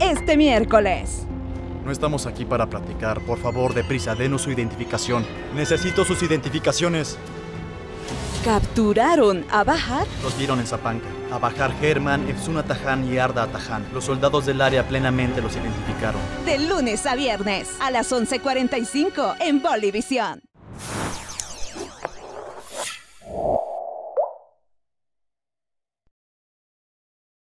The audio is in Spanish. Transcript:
este miércoles. No estamos aquí para platicar. Por favor, deprisa, denos su identificación. Necesito sus identificaciones. Capturaron a Bahar. Los vieron en Zapanca. A Bahar Herman, Efsun Atajan y Arda Atajan. Los soldados del área plenamente los identificaron. De lunes a viernes a las 11:45 en Bolivisión.